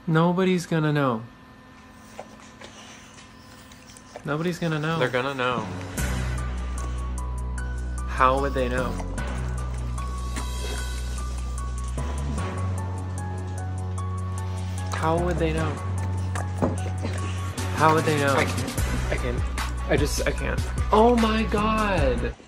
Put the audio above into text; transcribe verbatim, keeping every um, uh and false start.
Nobody's gonna know. Nobody's gonna know. They're gonna know. How would they know? How would they know? How would they know? I can't. I can't. I just, I can't. Oh my god!